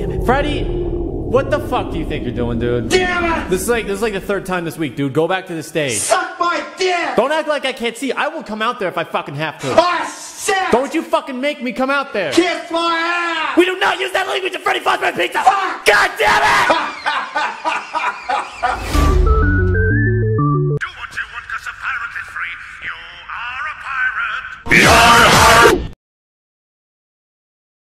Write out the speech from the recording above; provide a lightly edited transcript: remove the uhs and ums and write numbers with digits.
damn it. Freddy, what the fuck do you think you're doing, dude? Damn it! This is like the third time this week, dude. Go back to the stage. Suck my dick! Don't act like I can't see. I will come out there if I fucking have to. Oh, shit! Don't you fucking make me come out there. Kiss my ass! We do not use that language at Freddy Fazbear's Pizza! Fuck! God damn it!